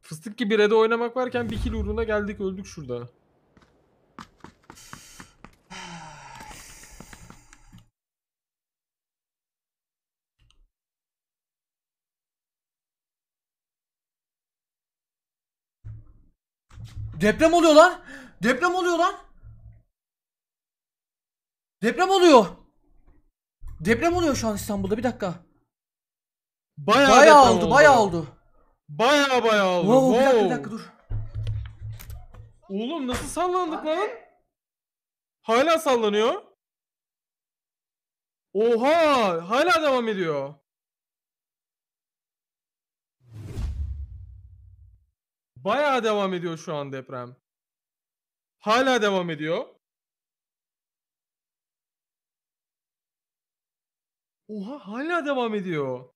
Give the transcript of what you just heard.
Fıstık gibi red'e oynamak varken bir kill uğruna geldik öldük şurada. Deprem oluyor lan. Deprem oluyor lan. Deprem oluyor. Deprem oluyor şu an İstanbul'da, bir dakika. Bayağı Bayağı deprem oldu, bayağı oldu. oldu. Bayağı oldu. Wow, bir dakika Wow. dur. Oğlum nasıl sallandık lan? Hala sallanıyor. Oha! Hala devam ediyor. Bayağı devam ediyor şu an deprem. Hala devam ediyor. Oha hala devam ediyor.